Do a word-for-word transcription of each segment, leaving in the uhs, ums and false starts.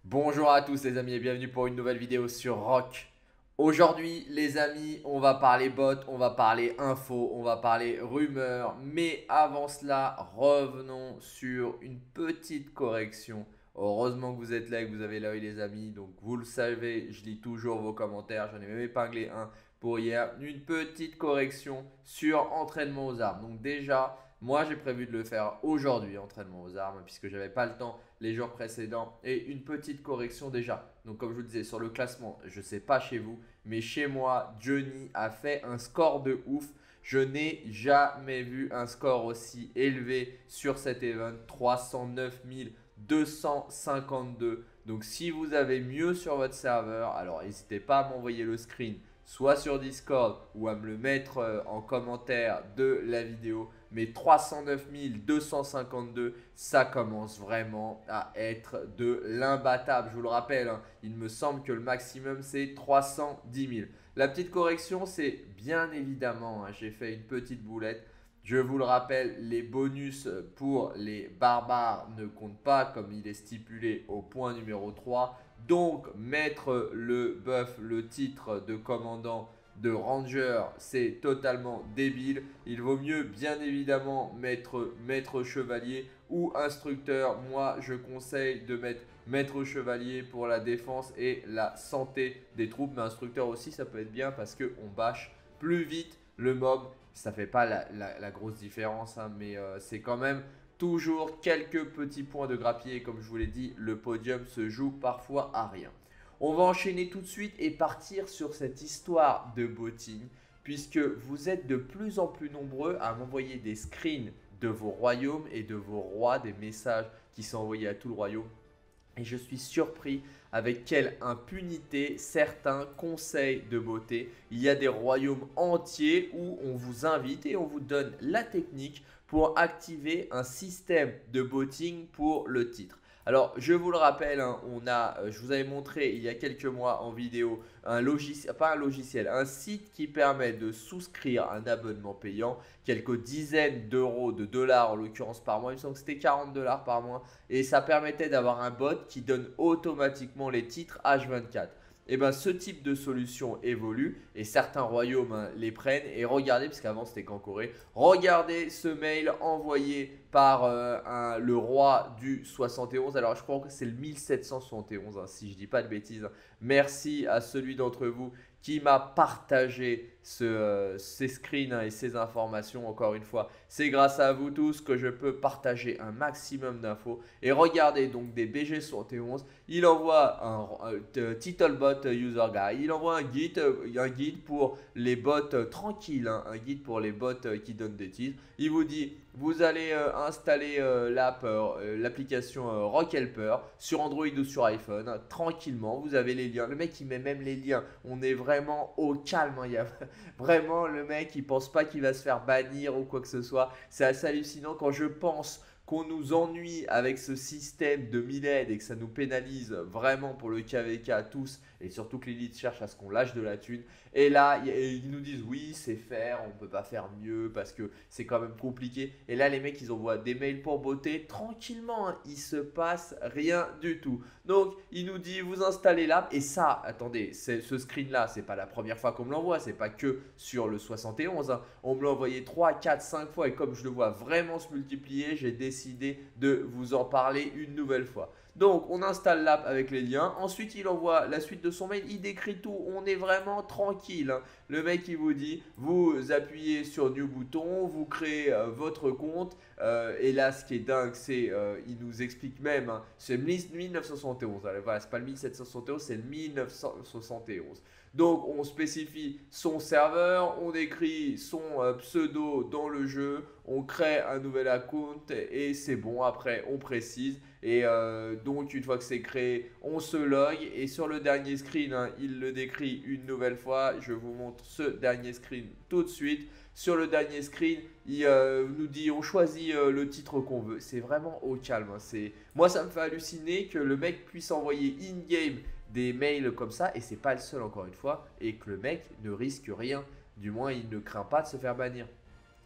Bonjour à tous les amis et bienvenue pour une nouvelle vidéo sur Rock. Aujourd'hui les amis, on va parler bot, on va parler info, on va parler rumeurs. Mais avant cela, revenons sur une petite correction. Heureusement que vous êtes là et que vous avez l'œil les amis. Donc vous le savez, je lis toujours vos commentaires. J'en ai même épinglé un pour hier. Une petite correction sur entraînement aux armes. Donc déjà, moi j'ai prévu de le faire aujourd'hui, entraînement aux armes, puisque j'avais pas le temps les jours précédents. Et une petite correction déjà. Donc comme je vous le disais, sur le classement, je ne sais pas chez vous, mais chez moi, Johnny a fait un score de ouf. Je n'ai jamais vu un score aussi élevé sur cet event, trois cent neuf mille deux cent cinquante-deux. Donc si vous avez mieux sur votre serveur, alors n'hésitez pas à m'envoyer le screen, soit sur Discord ou à me le mettre euh, en commentaire de la vidéo. Mais trois cent neuf mille deux cent cinquante-deux, ça commence vraiment à être de l'imbattable. Je vous le rappelle, hein, il me semble que le maximum c'est trois cent dix mille. La petite correction, c'est bien évidemment, hein, j'ai fait une petite boulette. Je vous le rappelle, les bonus pour les barbares ne comptent pas comme il est stipulé au point numéro trois. Donc, mettre le buff, le titre de commandant de ranger, c'est totalement débile. Il vaut mieux bien évidemment mettre maître chevalier ou instructeur. Moi, je conseille de mettre maître chevalier pour la défense et la santé des troupes. Mais instructeur aussi, ça peut être bien parce qu'on bâche plus vite le mob. Ça fait pas la, la, la grosse différence, hein, mais euh, c'est quand même toujours quelques petits points de grappiller. Et comme je vous l'ai dit, le podium se joue parfois à rien. On va enchaîner tout de suite et partir sur cette histoire de botting, puisque vous êtes de plus en plus nombreux à m'envoyer des screens de vos royaumes et de vos rois, des messages qui sont envoyés à tout le royaume. Et je suis surpris avec quelle impunité certains conseils de beauté. Il y a des royaumes entiers où on vous invite et on vous donne la technique pour activer un système de botting pour le titre. Alors, je vous le rappelle, hein, on a, euh, je vous avais montré il y a quelques mois en vidéo un logiciel, pas un logiciel, un site qui permet de souscrire un abonnement payant, quelques dizaines d'euros, de dollars en l'occurrence par mois. Il me semble que c'était quarante dollars par mois et ça permettait d'avoir un bot qui donne automatiquement les titres H vingt-quatre. Et bien ce type de solution évolue et certains royaumes, hein, les prennent. Et regardez, parce qu'avant c'était qu'en Corée, regardez ce mail envoyé par euh, un, le roi du soixante et onze. Alors je crois que c'est le mille sept cent soixante et onze, hein, si je dis pas de bêtises. Merci à celui d'entre vous qui m'a partagé ce, euh, ces screens, hein, et ces informations. Encore une fois, c'est grâce à vous tous que je peux partager un maximum d'infos. Et regardez donc des B G soixante et onze, il envoie un, un TitleBot User Guide, il envoie un guide, un guide pour les bots euh, tranquilles, hein, un guide pour les bots euh, qui donnent des titres. Il vous dit, vous allez euh, installer euh, l'app, euh, l'application euh, Rock Helper sur Android ou sur iPhone, hein, tranquillement. Vous avez les liens. Le mec il met même les liens. On est vraiment au calme, hein. Il y a vraiment le mec il pense pas qu'il va se faire bannir ou quoi que ce soit. C'est assez hallucinant quand je pense qu'on nous ennuie avec ce système de mille aides et que ça nous pénalise vraiment pour le K V K tous, et surtout que l'élite cherche à ce qu'on lâche de la thune. Et là, ils nous disent oui, c'est faire, on ne peut pas faire mieux parce que c'est quand même compliqué. Et là, les mecs, ils envoient des mails pour beauté tranquillement, hein, il se passe rien du tout. Donc, il nous dit vous installez l'app. Et ça, attendez, ce screen-là, c'est pas la première fois qu'on me l'envoie, c'est pas que sur le soixante et onze. Hein. On me l'a envoyé trois, quatre, cinq fois et comme je le vois vraiment se multiplier, j'ai décidé de vous en parler une nouvelle fois. Donc, on installe l'app avec les liens. Ensuite, il envoie la suite de son mail. Il décrit tout. On est vraiment tranquille, hein. Le mec, il vous dit, vous appuyez sur New bouton, vous créez euh, votre compte. Euh, et là, ce qui est dingue, c'est, euh, il nous explique même, hein, c'est mille neuf cent soixante et onze. Alors, voilà, c'est pas le mille sept cent soixante et onze, c'est le mille neuf cent soixante et onze. Donc, on spécifie son serveur, on écrit son euh, pseudo dans le jeu, on crée un nouvel account et c'est bon. Après, on précise. Et euh, donc, une fois que c'est créé, on se log. Et sur le dernier screen, hein, il le décrit une nouvelle fois. Je vous montre ce dernier screen tout de suite. Sur le dernier screen, il euh, nous dit on choisit euh, le titre qu'on veut. C'est vraiment au calme, hein. C'est... Moi, ça me fait halluciner que le mec puisse envoyer in-game des mails comme ça. Et c'est pas le seul, encore une fois. Et que le mec ne risque rien. Du moins, il ne craint pas de se faire bannir.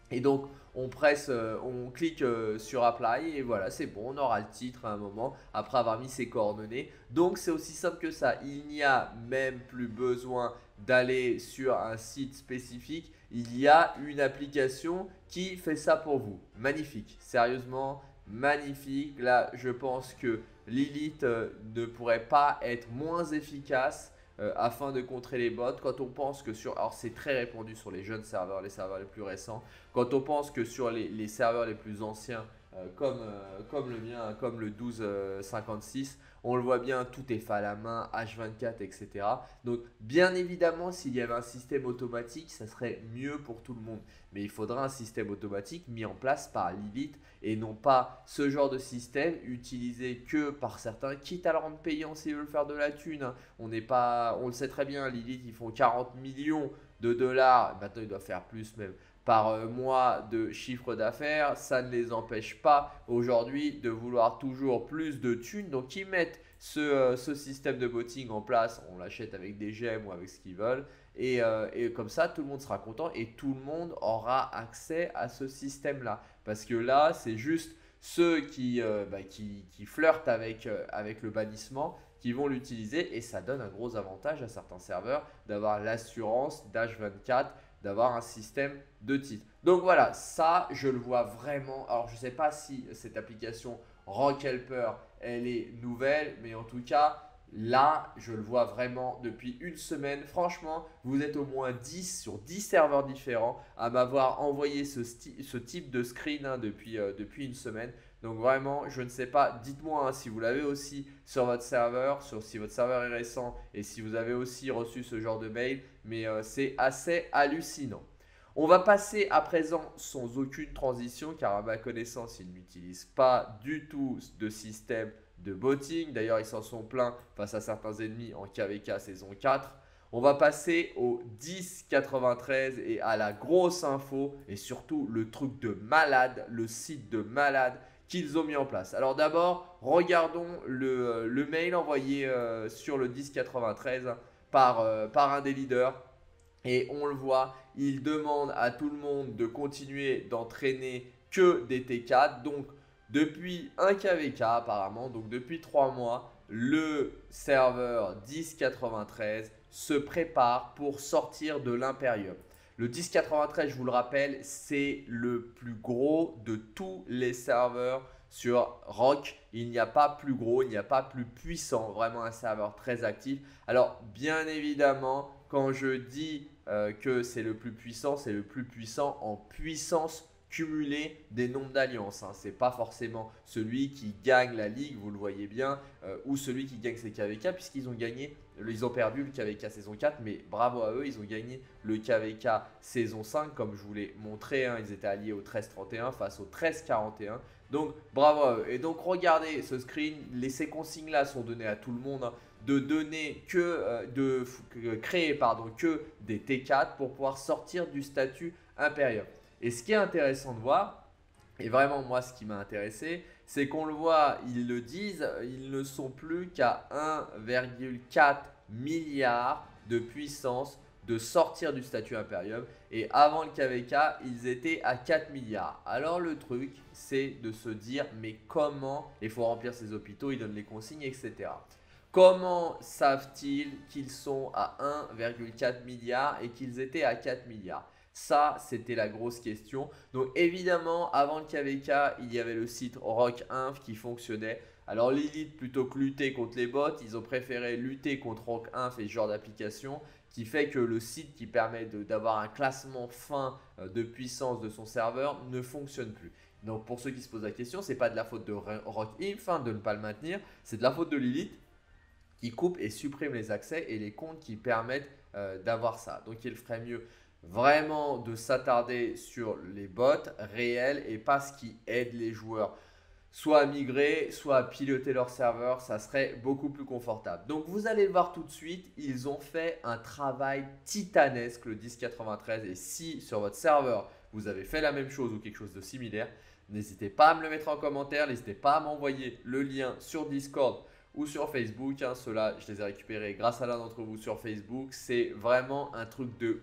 Et donc, on presse, euh, on clique euh, sur Apply et voilà, c'est bon, on aura le titre à un moment après avoir mis ses coordonnées. Donc, c'est aussi simple que ça. Il n'y a même plus besoin d'aller sur un site spécifique. Il y a une application qui fait ça pour vous. Magnifique, sérieusement, magnifique. Là, je pense que Lilith euh, ne pourrait pas être moins efficace euh, afin de contrer les bots. Quand on pense que sur, alors c'est très répandu sur les jeunes serveurs, les serveurs les plus récents, quand on pense que sur les, les serveurs les plus anciens, euh, comme, euh, comme le mien, comme le douze cinquante-six, on le voit bien, tout est fait à la main, H vingt-quatre, et cetera. Donc, bien évidemment, s'il y avait un système automatique, ça serait mieux pour tout le monde. Mais il faudra un système automatique mis en place par Lilith et non pas ce genre de système utilisé que par certains, quitte à le rendre payant s'ils veulent faire de la thune. On n'est pas, on le sait très bien, Lilith, ils font quarante millions de dollars. Maintenant, ils doivent faire plus même par euh, mois de chiffre d'affaires, ça ne les empêche pas aujourd'hui de vouloir toujours plus de thunes. Donc ils mettent ce, euh, ce système de botting en place, on l'achète avec des gemmes ou avec ce qu'ils veulent. Et, euh, et comme ça, tout le monde sera content et tout le monde aura accès à ce système-là. Parce que là, c'est juste ceux qui, euh, bah, qui, qui flirtent avec, euh, avec le bannissement qui vont l'utiliser et ça donne un gros avantage à certains serveurs d'avoir l'assurance d'H vingt-quatre, d'avoir un système de titres. Donc voilà, ça je le vois vraiment. Alors je ne sais pas si cette application Rock Helper elle est nouvelle, mais en tout cas là je le vois vraiment depuis une semaine. Franchement, vous êtes au moins dix sur dix serveurs différents à m'avoir envoyé ce, ce type de screen hein, depuis, euh, depuis une semaine. Donc vraiment, je ne sais pas, dites-moi hein, si vous l'avez aussi sur votre serveur, sur si votre serveur est récent et si vous avez aussi reçu ce genre de mail, mais euh, c'est assez hallucinant. On va passer à présent sans aucune transition car à ma connaissance, ils n'utilisent pas du tout de système de botting. D'ailleurs, ils s'en sont plaints face à certains ennemis en K V K saison quatre. On va passer au dix quatre-vingt-treize et à la grosse info et surtout le truc de malade, le site de malade qu'ils ont mis en place. Alors d'abord, regardons le, le mail envoyé euh, sur le dix quatre-vingt-treize par, euh, par un des leaders. Et on le voit, il demande à tout le monde de continuer d'entraîner que des T quatre. Donc depuis un K V K apparemment, donc depuis trois mois, le serveur dix quatre-vingt-treize se prépare pour sortir de l'Imperium. Le dix quatre-vingt-treize, je vous le rappelle, c'est le plus gros de tous les serveurs sur Rock. Il n'y a pas plus gros, il n'y a pas plus puissant, vraiment un serveur très actif. Alors bien évidemment, quand je dis euh, que c'est le plus puissant, c'est le plus puissant en puissance cumulée des nombres d'alliances. Hein. Ce n'est pas forcément celui qui gagne la ligue, vous le voyez bien, euh, ou celui qui gagne ses K V K, puisqu'ils ont gagné, ils ont perdu le K V K saison quatre, mais bravo à eux, ils ont gagné le K V K saison cinq, comme je vous l'ai montré, hein, ils étaient alliés au treize trente et un face au treize quarante et un. Donc bravo à eux. Et donc regardez ce screen, les, ces consignes là sont données à tout le monde. Hein, de donner que, euh, de que, créer pardon, que des T quatre pour pouvoir sortir du statut Imperium. Et ce qui est intéressant de voir, et vraiment moi ce qui m'a intéressé, c'est qu'on le voit, ils le disent, ils ne sont plus qu'à un virgule quatre milliard de puissance de sortir du statut Imperium. Et avant le K V K, ils étaient à quatre milliards. Alors le truc, c'est de se dire, mais comment, il faut remplir ces hôpitaux, ils donnent les consignes, et cetera. Comment savent-ils qu'ils sont à un virgule quatre milliard et qu'ils étaient à quatre milliards? Ça, c'était la grosse question. Donc évidemment, avant le K V K, il y avait le site Rock Inf qui fonctionnait. Alors Lilith, plutôt que lutter contre les bots, ils ont préféré lutter contre Rock Inf et ce genre d'application qui fait que le site qui permet d'avoir un classement fin de puissance de son serveur ne fonctionne plus. Donc pour ceux qui se posent la question, ce n'est pas de la faute de Rock Inf hein, de ne pas le maintenir, c'est de la faute de Lilith qui coupe et supprime les accès et les comptes qui permettent euh, d'avoir ça. Donc il ferait mieux vraiment de s'attarder sur les bots réels et pas ce qui aide les joueurs soit à migrer, soit à piloter leur serveur, ça serait beaucoup plus confortable. Donc vous allez le voir tout de suite, ils ont fait un travail titanesque le dix quatre-vingt-treize et si sur votre serveur vous avez fait la même chose ou quelque chose de similaire, n'hésitez pas à me le mettre en commentaire, n'hésitez pas à m'envoyer le lien sur Discord ou sur Facebook. Hein, ceux-là, je les ai récupérés grâce à l'un d'entre vous sur Facebook. C'est vraiment un truc de ouf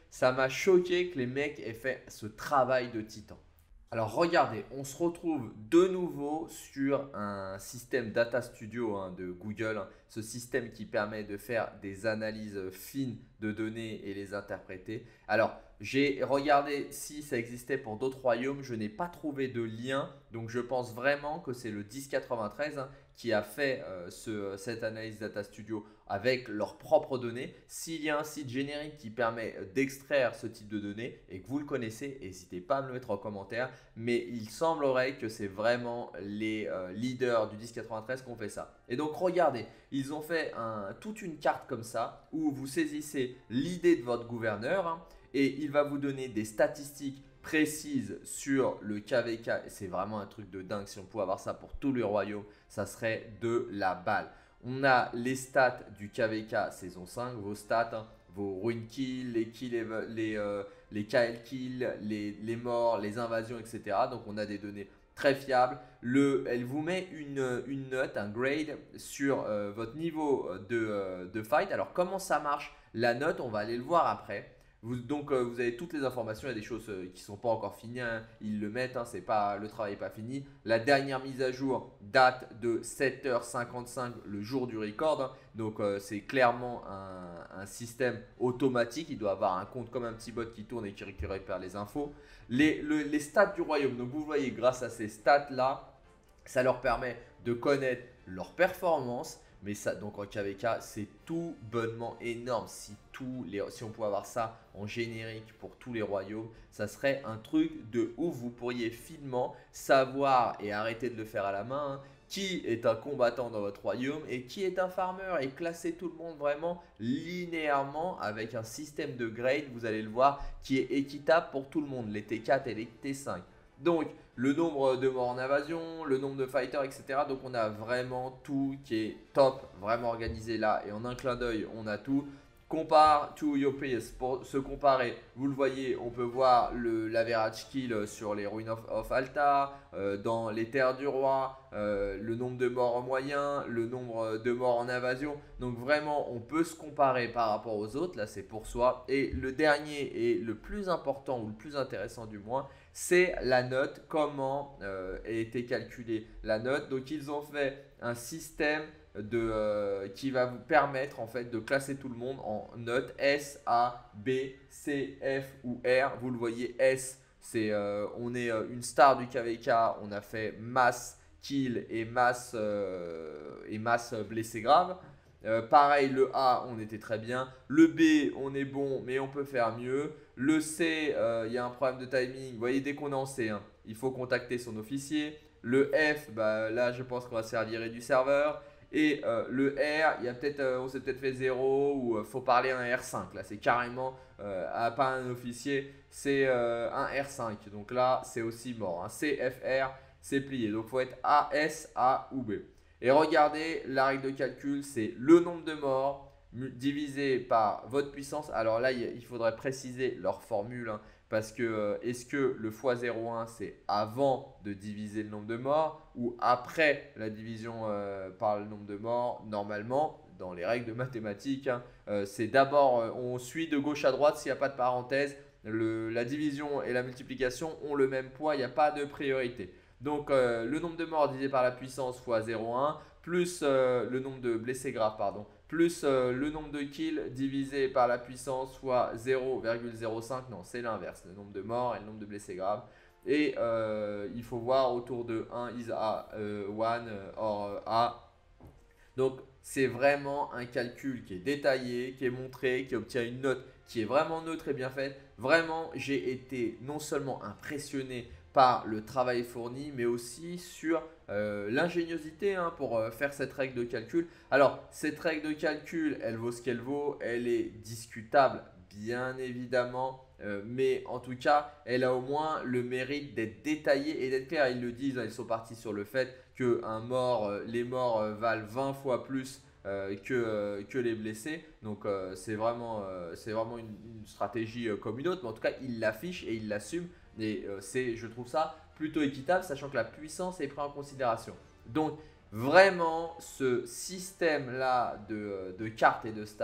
Ça m'a choqué que les mecs aient fait ce travail de titan. Alors regardez, on se retrouve de nouveau sur un système Data Studio hein, de Google, hein, ce système qui permet de faire des analyses fines de données et les interpréter. Alors j'ai regardé si ça existait pour d'autres royaumes, je n'ai pas trouvé de lien, donc je pense vraiment que c'est le dix quatre-vingt-treize hein, qui a fait euh, ce, cette analyse Data Studio avec leurs propres données. S'il y a un site générique qui permet d'extraire ce type de données et que vous le connaissez, n'hésitez pas à me le mettre en commentaire. Mais il semblerait que c'est vraiment les euh, leaders du dix quatre-vingt-treize qui ont fait ça. Et donc regardez, ils ont fait un, toute une carte comme ça où vous saisissez l'idée de votre gouverneur hein, et il va vous donner des statistiques précises sur le K V K. Et c'est vraiment un truc de dingue. Si on pouvait avoir ça pour tous les royaumes, ça serait de la balle. On a les stats du K V K saison cinq, vos stats, hein, vos ruin kills, les kills, les, les, euh, les K L kills, les, les morts, les invasions, et cetera. Donc on a des données très fiables. Le, elle vous met une, une note, un grade sur euh, votre niveau de, euh, de fight. Alors comment ça marche la note? On va aller le voir après. Vous, donc euh, vous avez toutes les informations, il y a des choses euh, qui ne sont pas encore finies, hein. Ils le mettent, hein, c'est pas, le travail n'est pas fini. La dernière mise à jour date de sept heures cinquante-cinq le jour du record, hein. Donc euh, c'est clairement un, un système automatique, il doit avoir un compte comme un petit bot qui tourne et qui récupère les infos. Les, le, les stats du royaume, donc vous voyez grâce à ces stats là, ça leur permet de connaître leur performance. Mais ça, donc en K V K, c'est tout bonnement énorme. Si, tous les, si on pouvait avoir ça en générique pour tous les royaumes, ça serait un truc de ouf. Vous pourriez finement savoir et arrêter de le faire à la main, hein, qui est un combattant dans votre royaume et qui est un farmer et classer tout le monde vraiment linéairement avec un système de grade, vous allez le voir, qui est équitable pour tout le monde, les T quatre et les T cinq. Donc, le nombre de morts en invasion, le nombre de fighters, et cetera. Donc, on a vraiment tout qui est top, vraiment organisé là. Et en un clin d'œil, on a tout. Compare to your peers. Pour se comparer, vous le voyez, on peut voir l'average kill sur les Ruins of, of Alta, euh, dans les terres du roi, euh, le nombre de morts en moyen, le nombre de morts en invasion. Donc vraiment, on peut se comparer par rapport aux autres. Là, c'est pour soi. Et le dernier et le plus important ou le plus intéressant du moins, c'est la note, comment euh, a été calculée la note. Donc ils ont fait un système de, euh, qui va vous permettre en fait de classer tout le monde en notes S, A, B, C, F ou R. Vous le voyez, S, c'est euh, on est euh, une star du K V K, on a fait masse kill et masse, euh, et masse blessé grave. Euh, pareil, le A, on était très bien. Le B, on est bon, mais on peut faire mieux. Le C, il euh, y a un problème de timing. Vous voyez, dès qu'on est en C, hein, il faut contacter son officier. Le F, bah, là, je pense qu'on va se faire virer du serveur. Et euh, le R, il y a peut-être, euh, on s'est peut-être fait zéro ou il euh, faut parler à un R cinq. Là, c'est carrément, euh, à pas un officier, c'est euh, un R cinq. Donc là, c'est aussi mort. Hein. C, F, R, c'est plié. Donc, il faut être A, S, A ou B. Et regardez, la règle de calcul, c'est le nombre de morts divisé par votre puissance. Alors là, il faudrait préciser leur formule, hein, parce que euh, est-ce que le fois zéro virgule un, c'est avant de diviser le nombre de morts ou après la division euh, par le nombre de morts? Normalement, dans les règles de mathématiques, hein, euh, c'est d'abord, euh, on suit de gauche à droite s'il n'y a pas de parenthèse. Le, la division et la multiplication ont le même poids, il n'y a pas de priorité. Donc, euh, le nombre de morts divisé par la puissance fois zéro virgule un, plus euh, le nombre de blessés graves, pardon, plus euh, le nombre de kills divisé par la puissance fois zéro virgule zéro cinq. Non, c'est l'inverse, le nombre de morts et le nombre de blessés graves. Et euh, il faut voir autour de un is a euh, one euh, or a. Donc, c'est vraiment un calcul qui est détaillé, qui est montré, qui obtient une note qui est vraiment neutre et bien faite. Vraiment, j'ai été non seulement impressionné par le travail fourni, mais aussi sur euh, l'ingéniosité hein, pour euh, faire cette règle de calcul. Alors, cette règle de calcul, elle vaut ce qu'elle vaut, elle est discutable, bien évidemment, euh, mais en tout cas, elle a au moins le mérite d'être détaillée et d'être claire. Ils le disent, hein, ils sont partis sur le fait que un mort, euh, les morts euh, valent vingt fois plus euh, que, euh, que les blessés. Donc, euh, c'est vraiment, euh, c'est vraiment une, une stratégie euh, comme une autre, mais en tout cas, ils l'affichent et ils l'assument. Et euh, c'est, je trouve ça plutôt équitable, sachant que la puissance est prise en considération. Donc, vraiment, ce système-là de, de cartes et de stats,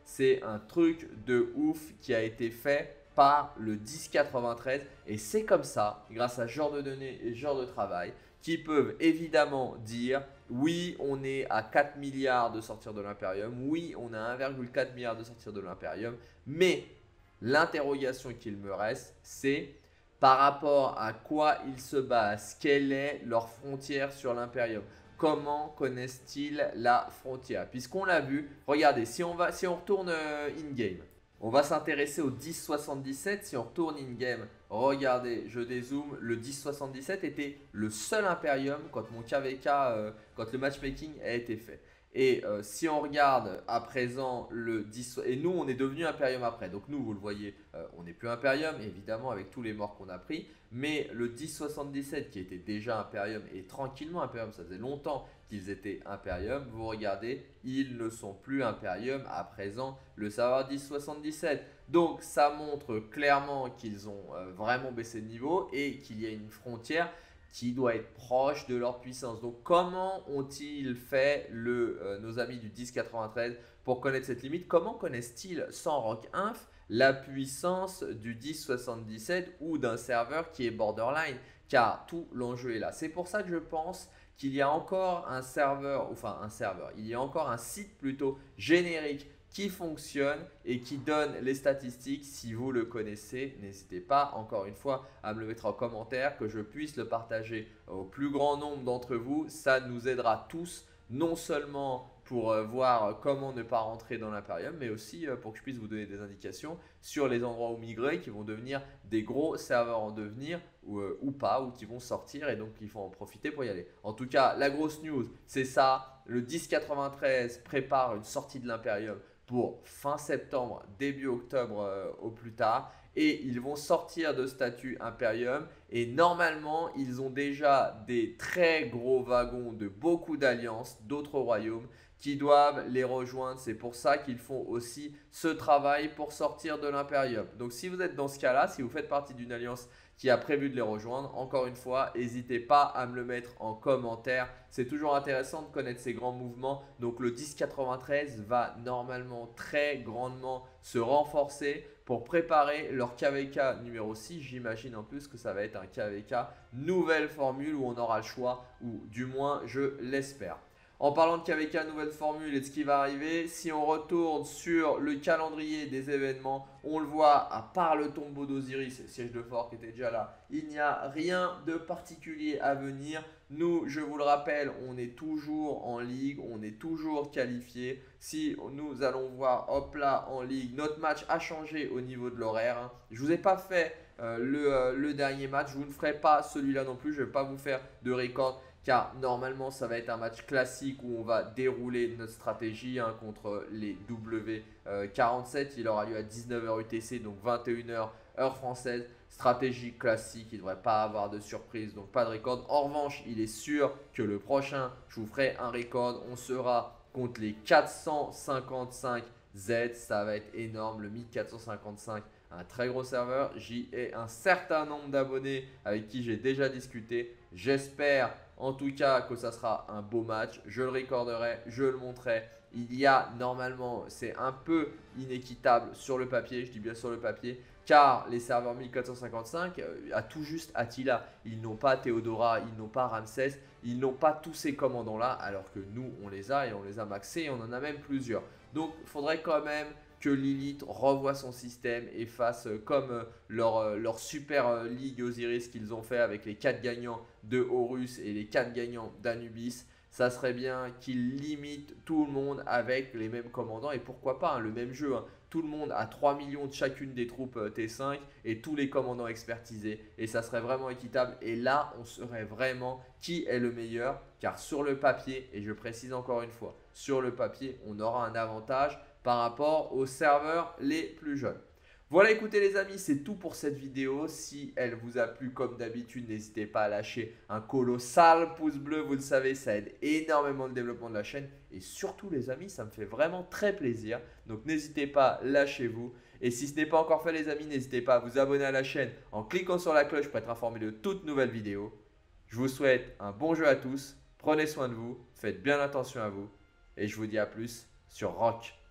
c'est un truc de ouf qui a été fait par le dix quatre-vingt-treize et c'est comme ça, grâce à ce genre de données et ce genre de travail, qu'ils peuvent évidemment dire oui, on est à quatre milliards de sortir de l'Imperium, oui, on a un virgule quatre milliard de sortir de l'Imperium, mais l'interrogation qu'il me reste, c'est par rapport à quoi ils se basent, quelle est leur frontière sur l'Imperium. Comment connaissent-ils la frontière? Puisqu'on l'a vu, regardez, si on, va, si on retourne euh, in-game, on va s'intéresser au dix soixante-dix-sept. Si on retourne in-game, regardez, je dézoome, le dix soixante-dix-sept était le seul Imperium quand mon K V K, euh, quand le matchmaking a été fait. Et euh, si on regarde à présent le dix, et nous on est devenu Imperium après, donc nous vous le voyez, euh, on n'est plus Imperium évidemment avec tous les morts qu'on a pris, mais le dix soixante-dix-sept qui était déjà Imperium et tranquillement Imperium, ça faisait longtemps qu'ils étaient Imperium, vous regardez, ils ne sont plus Imperium à présent, le serveur dix soixante-dix-sept. Donc ça montre clairement qu'ils ont euh, vraiment baissé de niveau et qu'il y a une frontière qui doit être proche de leur puissance. Donc comment ont-ils fait le, euh, nos amis du dix quatre-vingt-treize pour connaître cette limite? Comment connaissent-ils sans Rock Inf la puissance du dix soixante-dix-sept ou d'un serveur qui est borderline? Car tout l'enjeu est là. C'est pour ça que je pense qu'il y a encore un serveur, enfin un serveur, il y a encore un site plutôt générique qui fonctionne et qui donne les statistiques. Si vous le connaissez, n'hésitez pas encore une fois à me le mettre en commentaire, que je puisse le partager au plus grand nombre d'entre vous. Ça nous aidera tous, non seulement pour euh, voir comment ne pas rentrer dans l'Imperium, mais aussi euh, pour que je puisse vous donner des indications sur les endroits où migrer qui vont devenir des gros serveurs en devenir ou, euh, ou pas, ou qui vont sortir et donc il faut en profiter pour y aller. En tout cas, la grosse news, c'est ça. Le dix quatre-vingt-treize prépare une sortie de l'Imperium pour fin septembre, début octobre euh, au plus tard. Et ils vont sortir de statut Imperium et normalement, ils ont déjà des très gros wagons de beaucoup d'alliances, d'autres royaumes qui doivent les rejoindre. C'est pour ça qu'ils font aussi ce travail pour sortir de l'Imperium. Donc si vous êtes dans ce cas-là, si vous faites partie d'une alliance qui a prévu de les rejoindre, encore une fois, n'hésitez pas à me le mettre en commentaire. C'est toujours intéressant de connaître ces grands mouvements. Donc le dix quatre-vingt-treize va normalement très grandement se renforcer pour préparer leur K V K numéro six. J'imagine en plus que ça va être un K V K nouvelle formule où on aura le choix, ou du moins je l'espère. En parlant de K V K nouvelle formule et de ce qui va arriver, si on retourne sur le calendrier des événements, on le voit, à part le tombeau d'Osiris et le siège de fort qui était déjà là, il n'y a rien de particulier à venir. Nous, je vous le rappelle, on est toujours en ligue, on est toujours qualifié. Si nous allons voir, hop là, en ligue, notre match a changé au niveau de l'horaire. Hein. Je ne vous ai pas fait euh, le, euh, le dernier match, je vous ne ferai pas celui-là non plus, je ne vais pas vous faire de record. Car normalement, ça va être un match classique où on va dérouler notre stratégie hein, contre les W quarante-sept. Il aura lieu à dix-neuf heures U T C, donc vingt et une heures heure française. Stratégie classique, il ne devrait pas avoir de surprise, donc pas de record. En revanche, il est sûr que le prochain, je vous ferai un record. On sera contre les quatre cent cinquante-cinq Z. Ça va être énorme, le mille quatre cent cinquante-cinq. Un très gros serveur. J'y ai un certain nombre d'abonnés avec qui j'ai déjà discuté. J'espère en tout cas que ça sera un beau match. Je le recorderai, je le montrerai. Il y a normalement, c'est un peu inéquitable sur le papier, je dis bien sur le papier, car les serveurs mille quatre cent cinquante-cinq, euh, à tout juste Attila, ils n'ont pas Théodora, ils n'ont pas Ramsès, ils n'ont pas tous ces commandants-là, alors que nous, on les a et on les a maxés et on en a même plusieurs. Donc, il faudrait quand même que Lilith revoie son système et fasse comme leur, leur super ligue Osiris qu'ils ont fait avec les quatre gagnants de Horus et les quatre gagnants d'Anubis. Ça serait bien qu'ils limitent tout le monde avec les mêmes commandants et pourquoi pas hein, le même jeu. Hein. Tout le monde a trois millions de chacune des troupes T cinq et tous les commandants expertisés et ça serait vraiment équitable. Et là, on saurait vraiment qui est le meilleur car sur le papier, et je précise encore une fois, sur le papier, on aura un avantage par rapport aux serveurs les plus jeunes. Voilà, écoutez les amis, c'est tout pour cette vidéo. Si elle vous a plu comme d'habitude, n'hésitez pas à lâcher un colossal pouce bleu. Vous le savez, ça aide énormément le développement de la chaîne. Et surtout les amis, ça me fait vraiment très plaisir. Donc n'hésitez pas, lâchez-vous. Et si ce n'est pas encore fait les amis, n'hésitez pas à vous abonner à la chaîne en cliquant sur la cloche pour être informé de toutes nouvelles vidéos. Je vous souhaite un bon jeu à tous. Prenez soin de vous, faites bien attention à vous. Et je vous dis à plus sur Rock.